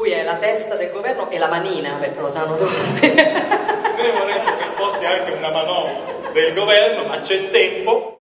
lui è la testa del governo e la manina, perché lo sanno tutti. Noi vorremmo che fosse anche una manovra del governo, ma c'è tempo.